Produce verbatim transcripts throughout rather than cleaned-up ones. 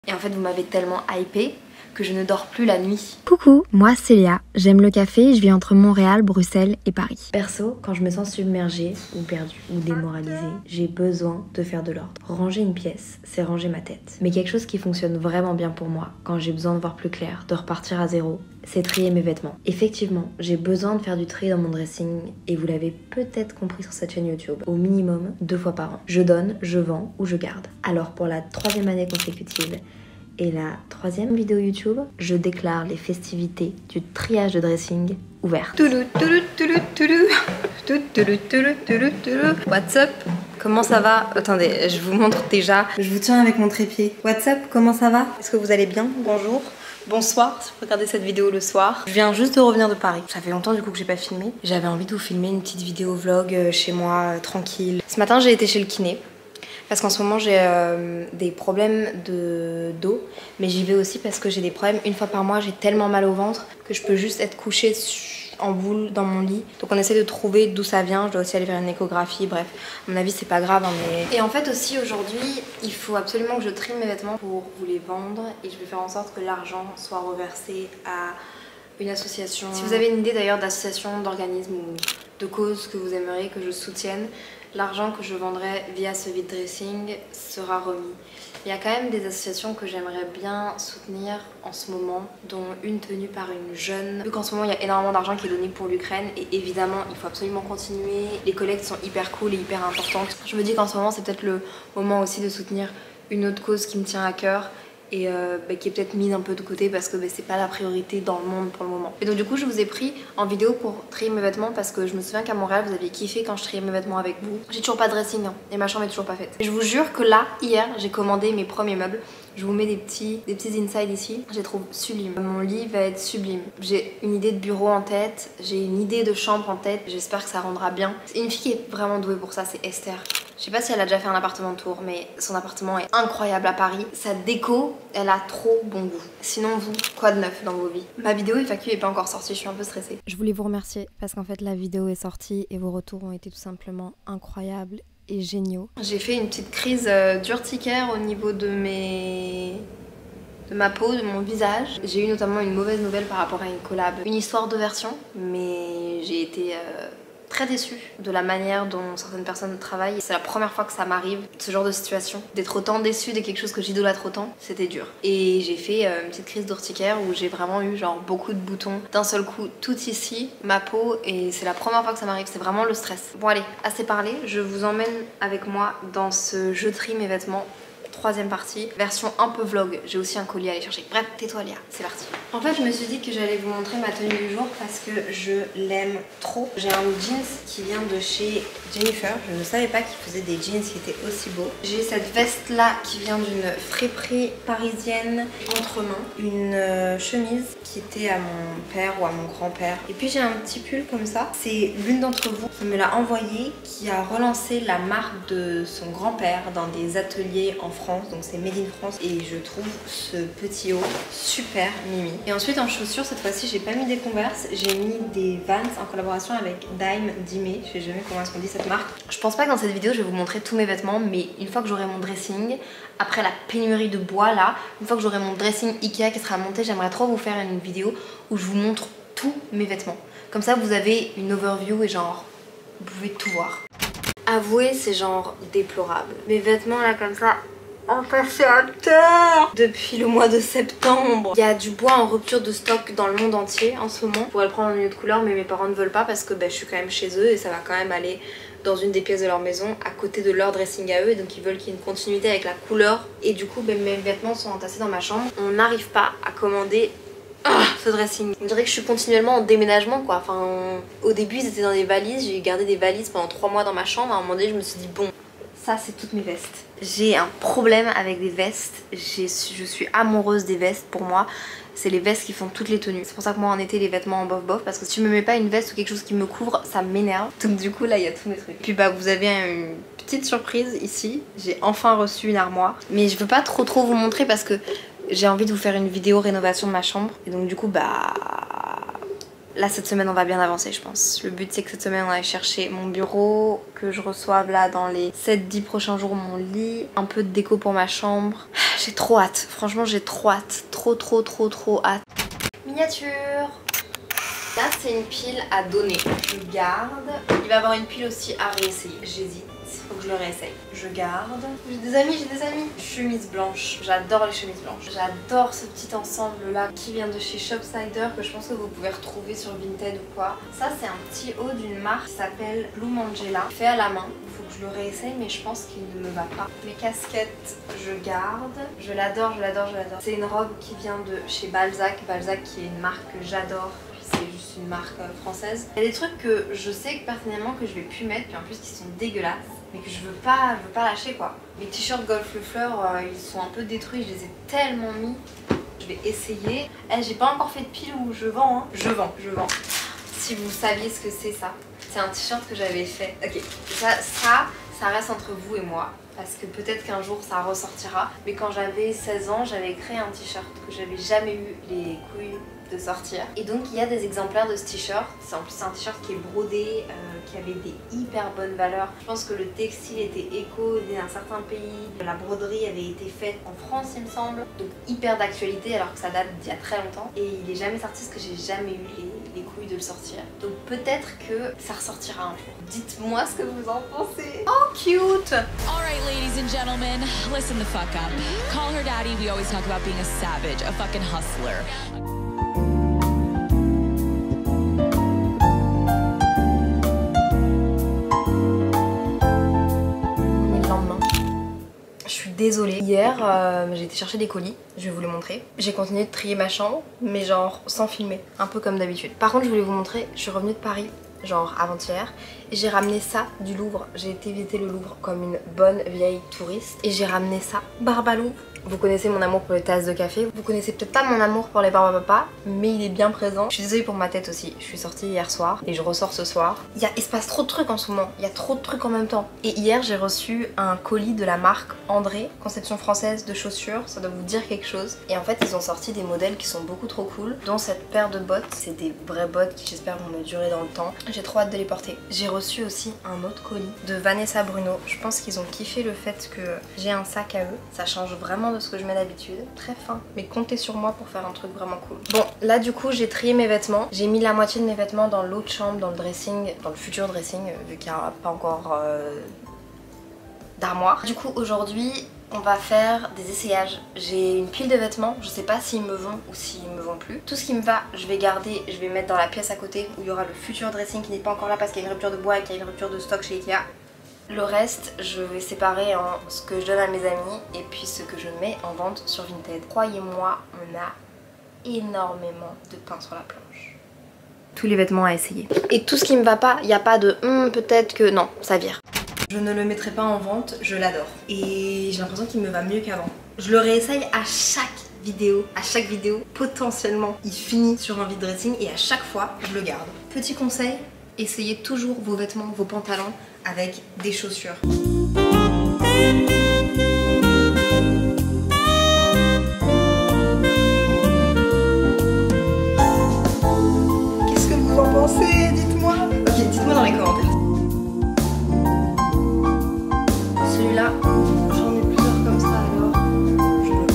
Et en fait vous m'avez tellement hypé que je ne dors plus la nuit. Coucou, moi c'est Léa, j'aime le café, je vis entre Montréal, Bruxelles et Paris. Perso, quand je me sens submergée ou perdue ou démoralisée, j'ai besoin de faire de l'ordre. Ranger une pièce, c'est ranger ma tête. Mais quelque chose qui fonctionne vraiment bien pour moi, quand j'ai besoin de voir plus clair, de repartir à zéro, c'est trier mes vêtements. Effectivement, j'ai besoin de faire du tri dans mon dressing et vous l'avez peut-être compris sur cette chaîne YouTube, au minimum deux fois par an. Je donne, je vends ou je garde. Alors pour la troisième année consécutive, et la troisième vidéo YouTube, je déclare les festivités du triage de dressing ouvertes. What's up? Comment ça va? Attendez, je vous montre déjà. Je vous tiens avec mon trépied. What's up? Comment ça va? Est-ce que vous allez bien? Bonjour. Bonsoir, si vous regardez cette vidéo le soir. Je viens juste de revenir de Paris. Ça fait longtemps du coup que j'ai pas filmé. J'avais envie de vous filmer une petite vidéo vlog chez moi, tranquille. Ce matin j'ai été chez le kiné. Parce qu'en ce moment j'ai euh, des problèmes de dos, mais j'y vais aussi parce que j'ai des problèmes. Une fois par mois, j'ai tellement mal au ventre que je peux juste être couchée en boule dans mon lit. Donc on essaie de trouver d'où ça vient. Je dois aussi aller faire une échographie, bref. À mon avis c'est pas grave, hein, mais... Et en fait aussi aujourd'hui, il faut absolument que je trie mes vêtements pour vous les vendre. Et je vais faire en sorte que l'argent soit reversé à une association. Si vous avez une idée d'ailleurs d'association, d'organisme ou de cause que vous aimeriez que je soutienne, l'argent que je vendrai via ce vide dressing sera remis. Il y a quand même des associations que j'aimerais bien soutenir en ce moment, dont une tenue par une jeune. Vu qu'en ce moment il y a énormément d'argent qui est donné pour l'Ukraine et évidemment il faut absolument continuer. Les collectes sont hyper cool et hyper importantes. Je me dis qu'en ce moment c'est peut-être le moment aussi de soutenir une autre cause qui me tient à cœur et euh, bah, qui est peut-être mise un peu de côté parce que bah, c'est pas la priorité dans le monde pour le moment. Et donc du coup je vous ai pris en vidéo pour trier mes vêtements parce que je me souviens qu'à Montréal vous aviez kiffé quand je triais mes vêtements avec vous. J'ai toujours pas de dressing hein, et ma chambre est toujours pas faite. Et je vous jure que là, hier, j'ai commandé mes premiers meubles. Je vous mets des petits, des petits inside ici. Je les trouve sublimes. Mon lit va être sublime. J'ai une idée de bureau en tête, j'ai une idée de chambre en tête. J'espère que ça rendra bien. C'est une fille qui est vraiment douée pour ça, c'est Esther. Je sais pas si elle a déjà fait un appartement tour, mais son appartement est incroyable à Paris. Sa déco, elle a trop bon goût. Sinon vous, quoi de neuf dans vos vies? Ma vidéo F A Q est pas encore sortie, je suis un peu stressée. Je voulais vous remercier parce qu'en fait la vidéo est sortie et vos retours ont été tout simplement incroyables et géniaux. J'ai fait une petite crise euh, d'urticaire au niveau de mes... de ma peau, de mon visage. J'ai eu notamment une mauvaise nouvelle par rapport à une collab. Une histoire de version, mais j'ai été... Euh... très déçue de la manière dont certaines personnes travaillent. C'est la première fois que ça m'arrive, ce genre de situation. D'être autant déçue de quelque chose que j'idolâtre autant, c'était dur. Et j'ai fait euh, une petite crise d'urticaire où j'ai vraiment eu genre beaucoup de boutons. D'un seul coup, tout ici, ma peau, et c'est la première fois que ça m'arrive, c'est vraiment le stress. Bon allez, assez parlé, je vous emmène avec moi dans ce je trie mes vêtements. Troisième partie, version un peu vlog. J'ai aussi un colis à aller chercher. Bref, tais-toi Léa, c'est parti. En fait, je me suis dit que j'allais vous montrer ma tenue du jour parce que je l'aime trop. J'ai un jeans qui vient de chez Jennifer. Je ne savais pas qu'il faisait des jeans qui étaient aussi beaux. J'ai cette veste là qui vient d'une friperie parisienne entre mains. Une euh, chemise qui était à mon père ou à mon grand-père. Et puis j'ai un petit pull comme ça. C'est l'une d'entre vous qui me l'a envoyé, qui a relancé la marque de son grand-père dans des ateliers en France. Donc c'est Made in France et je trouve ce petit haut super mimi. Et ensuite en chaussures, cette fois-ci j'ai pas mis des Converse, j'ai mis des Vans en collaboration avec Dime Dime. Je sais jamais comment est-ce qu'on dit cette marque. Je pense pas que dans cette vidéo je vais vous montrer tous mes vêtements, mais une fois que j'aurai mon dressing, après la pénurie de bois là, une fois que j'aurai mon dressing Ikea qui sera monté, j'aimerais trop vous faire une vidéo où je vous montre tous mes vêtements. Comme ça vous avez une overview et genre vous pouvez tout voir. Avouez, c'est genre déplorable. Mes vêtements là comme ça, entassés à terre depuis le mois de septembre. Il y a du bois en rupture de stock dans le monde entier en ce moment. Je pourrais le prendre en une autre couleur, mais mes parents ne veulent pas parce que bah, je suis quand même chez eux et ça va quand même aller dans une des pièces de leur maison à côté de leur dressing à eux, et donc ils veulent qu'il y ait une continuité avec la couleur. Et du coup bah, mes vêtements sont entassés dans ma chambre. On n'arrive pas à commander ah, ce dressing. On dirait que je suis continuellement en déménagement quoi. Enfin, au début ils étaient dans des valises, j'ai gardé des valises pendant trois mois dans ma chambre. À un moment donné je me suis dit bon, ça c'est toutes mes vestes. J'ai un problème avec des vestes, je suis amoureuse des vestes. Pour moi c'est les vestes qui font toutes les tenues. C'est pour ça que moi en été les vêtements en bof bof, parce que si tu me mets pas une veste ou quelque chose qui me couvre, ça m'énerve. Donc du coup là il y a tous mes trucs. Puis bah vous avez une petite surprise ici, j'ai enfin reçu une armoire. Mais je veux pas trop trop vous montrer parce que j'ai envie de vous faire une vidéo rénovation de ma chambre. Et donc du coup bah Là cette semaine on va bien avancer je pense. Le but c'est que cette semaine on aille chercher mon bureau, que je reçoive là dans les sept dix prochains jours mon lit, un peu de déco pour ma chambre. J'ai trop hâte, franchement j'ai trop hâte, trop trop trop trop hâte. Miniature. Là c'est une pile à donner, je garde. Il va y avoir une pile aussi à réessayer, j'hésite. Faut que je le réessaye. Je garde. J'ai des amis, j'ai des amis. Chemise blanche. J'adore les chemises blanches. J'adore ce petit ensemble là qui vient de chez Shopsider que je pense que vous pouvez retrouver sur Vinted ou quoi. Ça c'est un petit haut d'une marque qui s'appelle Blue Mangela. Fait à la main. Faut que je le réessaye mais je pense qu'il ne me va pas. Mes casquettes, je garde. Je l'adore, je l'adore, je l'adore. C'est une robe qui vient de chez Balzac. Balzac qui est une marque que j'adore. C'est juste une marque française. Il y a des trucs que je sais que personnellement que je vais plus mettre, puis en plus qui sont dégueulasses, mais que je veux pas, je veux pas lâcher quoi. Mes t-shirts Golf le Fleur, euh, ils sont un peu détruits, je les ai tellement mis. Je vais essayer. Eh, j'ai pas encore fait de pile où je vends, hein. Je vends, je vends. Si vous saviez ce que c'est ça. C'est un t-shirt que j'avais fait. Ok, ça, ça, ça reste entre vous et moi. Parce que peut-être qu'un jour ça ressortira. Mais quand j'avais seize ans, j'avais créé un t-shirt que j'avais jamais eu les couilles de sortir. Et donc il y a des exemplaires de ce t-shirt. C'est en plus un t-shirt qui est brodé, euh, qui avait des hyper bonnes valeurs. Je pense que le textile était éco d'un certain pays. La broderie avait été faite en France il me semble. Donc hyper d'actualité alors que ça date d'il y a très longtemps. Et il est jamais sorti parce que j'ai jamais eu les, les couilles de le sortir. Donc peut-être que ça ressortira un jour. Dites-moi ce que vous en pensez. Oh cute. Alright ladies and gentlemen, listen the fuck up. Call her daddy, we always talk about being a savage, a fucking hustler. Désolée. Hier, euh, j'ai été chercher des colis, je vais vous les montrer. J'ai continué de trier ma chambre, mais genre sans filmer, un peu comme d'habitude. Par contre, je voulais vous montrer, je suis revenue de Paris, genre avant-hier, et j'ai ramené ça du Louvre. J'ai été visiter le Louvre comme une bonne vieille touriste, et j'ai ramené ça, barbe à Louvre. Vous connaissez mon amour pour les tasses de café, vous connaissez peut-être pas mon amour pour les barbes à papa, mais il est bien présent. Je suis désolée pour ma tête aussi, je suis sortie hier soir et je ressors ce soir. Il, y a, il se passe trop de trucs en ce moment, il y a trop de trucs en même temps. Et hier j'ai reçu un colis de la marque André, conception française de chaussures, ça doit vous dire quelque chose. Et en fait ils ont sorti des modèles qui sont beaucoup trop cool, dont cette paire de bottes, c'est des vraies bottes qui j'espère vont me durer dans le temps. J'ai trop hâte de les porter. J'ai reçu aussi un autre colis de Vanessa Bruno, je pense qu'ils ont kiffé le fait que j'ai un sac à eux, ça change vraiment de ce que je mets d'habitude. Très fin, mais comptez sur moi pour faire un truc vraiment cool. Bon, là du coup j'ai trié mes vêtements, j'ai mis la moitié de mes vêtements dans l'autre chambre, dans le dressing, dans le futur dressing, vu qu'il n'y a pas encore euh, d'armoire. Du coup aujourd'hui on va faire des essayages. J'ai une pile de vêtements, je sais pas s'ils me vont ou s'ils me vont plus. Tout ce qui me va, je vais garder, je vais mettre dans la pièce à côté où il y aura le futur dressing qui n'est pas encore là parce qu'il y a une rupture de bois et qu'il y a une rupture de stock chez Ikea. Le reste, je vais séparer en ce que je donne à mes amis et puis ce que je mets en vente sur Vinted. Croyez-moi, on a énormément de pain sur la planche. Tous les vêtements à essayer. Et tout ce qui me va pas, il n'y a pas de hm, peut-être que non, ça vire. Je ne le mettrai pas en vente, je l'adore. Et j'ai l'impression qu'il me va mieux qu'avant. Je le réessaye à chaque vidéo. À chaque vidéo, potentiellement, il finit sur un vide dressing et à chaque fois, je le garde. Petit conseil, essayez toujours vos vêtements, vos pantalons avec des chaussures. Qu'est-ce que vous en pensez? Dites-moi. Ok, dites-moi dans les commentaires. Celui-là, j'en ai plusieurs comme ça alors. Je le...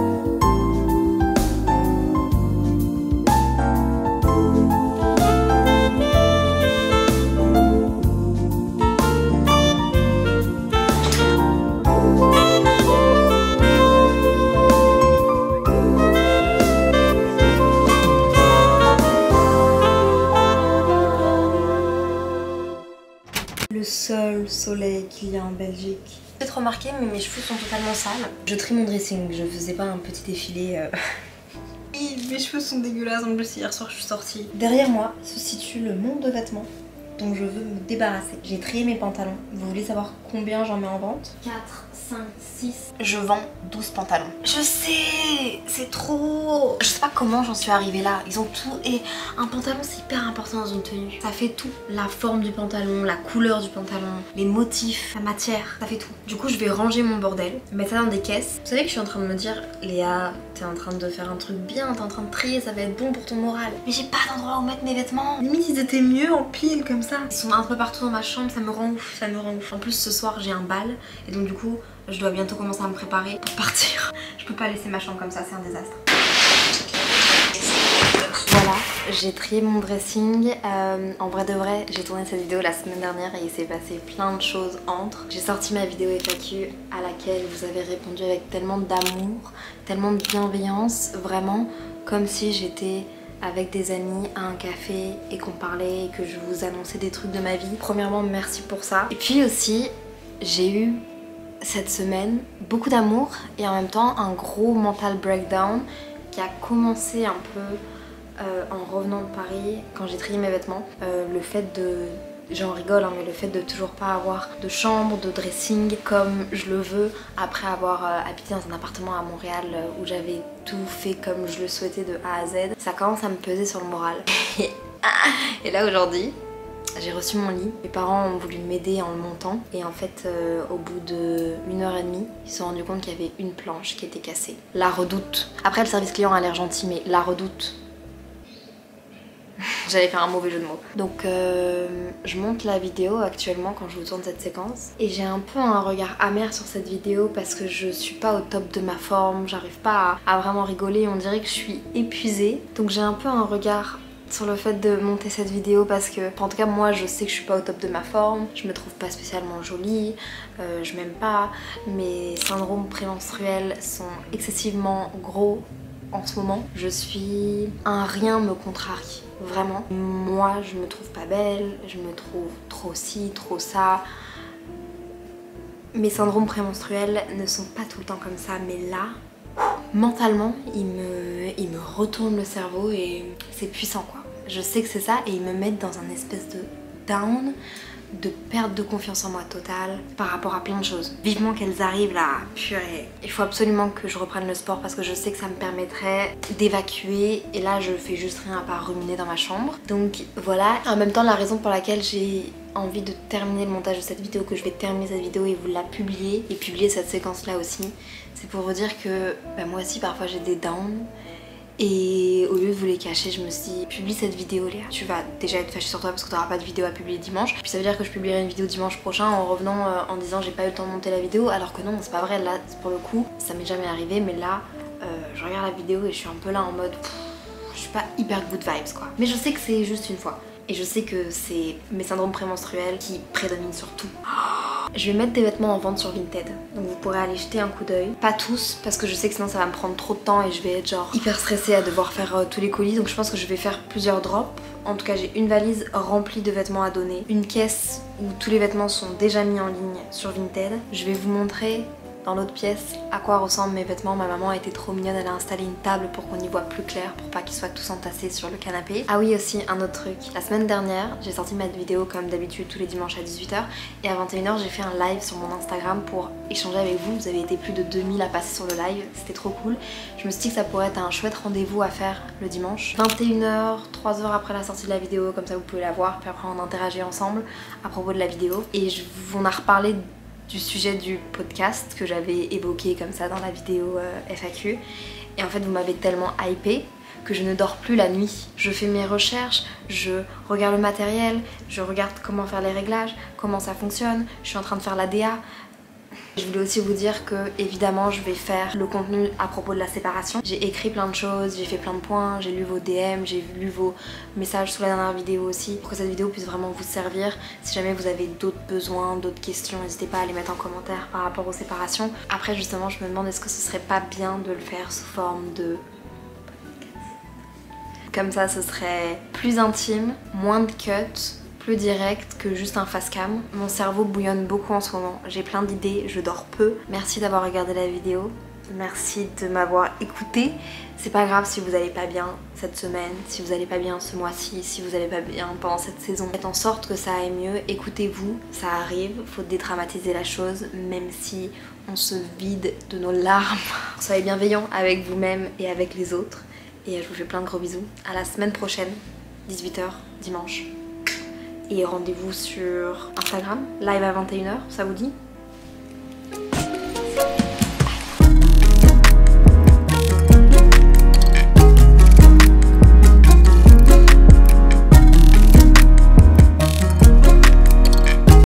Le seul soleil qu'il y a en Belgique. Peut-être remarqué, mais mes cheveux sont totalement sales. Je trie mon dressing, je faisais pas un petit défilé. Euh... Mes cheveux sont dégueulasses en plus, hier soir je suis sortie. Derrière moi se situe le monde de vêtements. dont je veux me débarrasser. J'ai trié mes pantalons. Vous voulez savoir combien j'en mets en vente? Quatre, cinq, six. Je vends douze pantalons. Je sais, c'est trop. Je sais pas comment j'en suis arrivée là. Ils ont tout. Et un pantalon, c'est hyper important dans une tenue. Ça fait tout. La forme du pantalon, la couleur du pantalon, les motifs, la matière, ça fait tout. Du coup, je vais ranger mon bordel, mettre ça dans des caisses. Vous savez que je suis en train de me dire, Léa, t'es en train de faire un truc bien, t'es en train de trier, ça va être bon pour ton moral. Mais j'ai pas d'endroit où mettre mes vêtements. Limite, ils étaient mieux en pile comme ça. Ils sont un peu partout dans ma chambre, ça me rend ouf, ça me rend ouf. En plus, ce soir, j'ai un bal et donc du coup, je dois bientôt commencer à me préparer pour partir. Je peux pas laisser ma chambre comme ça, c'est un désastre. Voilà, j'ai trié mon dressing. Euh, en vrai de vrai, j'ai tourné cette vidéo la semaine dernière et il s'est passé plein de choses entre. J'ai sorti ma vidéo F A Q à laquelle vous avez répondu avec tellement d'amour, tellement de bienveillance, vraiment comme si j'étais avec des amis à un café et qu'on parlait et que je vous annonçais des trucs de ma vie. Premièrement, merci pour ça. Et puis aussi, j'ai eu cette semaine beaucoup d'amour et en même temps un gros mental breakdown qui a commencé un peu euh, en revenant de Paris quand j'ai trié mes vêtements. Euh, le fait de... J'en rigole hein, mais le fait de toujours pas avoir de chambre, de dressing comme je le veux après avoir euh, habité dans un appartement à Montréal euh, où j'avais tout fait comme je le souhaitais de A à Z, ça commence à me peser sur le moral. Et là aujourd'hui, j'ai reçu mon lit. Mes parents ont voulu m'aider en le montant et en fait euh, au bout d'une heure et demie, ils se sont rendus compte qu'il y avait une planche qui était cassée. La Redoute. Après le service client a l'air gentil mais La Redoute. J'allais faire un mauvais jeu de mots. Donc euh, je monte la vidéo actuellement quand je vous tourne cette séquence et j'ai un peu un regard amer sur cette vidéo parce que je suis pas au top de ma forme, j'arrive pas à, à vraiment rigoler, on dirait que je suis épuisée. Donc j'ai un peu un regard sur le fait de monter cette vidéo parce que en tout cas moi je sais que je suis pas au top de ma forme, je me trouve pas spécialement jolie, euh, je m'aime pas, mes syndromes prémenstruels sont excessivement gros en ce moment. Je suis... un rien me contrarie, vraiment. Moi je me trouve pas belle, je me trouve trop ci, trop ça. Mes syndromes prémenstruels ne sont pas tout le temps comme ça mais là, mentalement, ils me, ils me retournent le cerveau et c'est puissant quoi. Je sais que c'est ça et ils me mettent dans un espèce de down, de perte de confiance en moi totale par rapport à plein de choses. Vivement qu'elles arrivent là, purée. Il faut absolument que je reprenne le sport parce que je sais que ça me permettrait d'évacuer et là je fais juste rien à part ruminer dans ma chambre. Donc voilà, en même temps la raison pour laquelle j'ai envie de terminer le montage de cette vidéo, que je vais terminer cette vidéo et vous la publier et publier cette séquence là aussi, c'est pour vous dire que bah, moi aussi parfois j'ai des downs. Et au lieu de vous les cacher, je me suis dit, publie cette vidéo Léa. Tu vas déjà être fâchée sur toi parce que tu n'auras pas de vidéo à publier dimanche. Puis ça veut dire que je publierai une vidéo dimanche prochain en revenant euh, en disant j'ai pas eu le temps de monter la vidéo. Alors que non, c'est pas vrai, là pour le coup, ça m'est jamais arrivé. Mais là, euh, je regarde la vidéo et je suis un peu là en mode, pff, je suis pas hyper good vibes quoi. Mais je sais que c'est juste une fois. Et je sais que c'est mes syndromes prémenstruels qui prédominent sur tout. Je vais mettre des vêtements en vente sur Vinted, donc vous pourrez aller jeter un coup d'œil. Pas tous, parce que je sais que sinon ça va me prendre trop de temps et je vais être genre hyper stressée à devoir faire euh, tous les colis. Donc je pense que je vais faire plusieurs drops. En tout cas j'ai une valise remplie de vêtements à donner, une caisse où tous les vêtements sont déjà mis en ligne sur Vinted. Je vais vous montrer dans l'autre pièce à quoi ressemblent mes vêtements. Ma maman a été trop mignonne, elle a installé une table pour qu'on y voit plus clair, pour pas qu'ils soient tous entassés sur le canapé. Ah oui aussi un autre truc, la semaine dernière j'ai sorti ma vidéo comme d'habitude tous les dimanches à dix-huit heures et à vingt et une heures j'ai fait un live sur mon Instagram pour échanger avec vous. Vous avez été plus de deux mille à passer sur le live, c'était trop cool. Je me suis dit que ça pourrait être un chouette rendez-vous à faire le dimanche. vingt et une heures, trois heures après la sortie de la vidéo, comme ça vous pouvez la voir, puis après on interagit ensemble à propos de la vidéo. Et je, on a reparlé du sujet du podcast que j'avais évoqué comme ça dans la vidéo euh, F A Q et en fait vous m'avez tellement hypé que je ne dors plus la nuit. Je fais mes recherches, je regarde le matériel, je regarde comment faire les réglages, comment ça fonctionne, je suis en train de faire la D A. Je voulais aussi vous dire que évidemment je vais faire le contenu à propos de la séparation. J'ai écrit plein de choses, j'ai fait plein de points, j'ai lu vos D M, j'ai lu vos messages sous la dernière vidéo aussi pour que cette vidéo puisse vraiment vous servir. Si jamais vous avez d'autres besoins, d'autres questions, n'hésitez pas à les mettre en commentaire par rapport aux séparations. Après justement je me demande est-ce que ce serait pas bien de le faire sous forme de... Comme ça ce serait plus intime, moins de cuts, plus direct que juste un face cam. Mon cerveau bouillonne beaucoup en ce moment, j'ai plein d'idées, je dors peu. Merci d'avoir regardé la vidéo, Merci de m'avoir écouté. C'est pas grave si vous allez pas bien cette semaine, si vous allez pas bien ce mois-ci, si vous allez pas bien pendant cette saison. Faites en sorte que ça aille mieux, écoutez-vous, ça arrive, faut dédramatiser la chose, même si on se vide de nos larmes. Soyez bienveillants avec vous-même et avec les autres. Et je vous fais plein de gros bisous. À la semaine prochaine, dix-huit heures, dimanche. Et rendez-vous sur Instagram, live à vingt et une heures, ça vous dit ?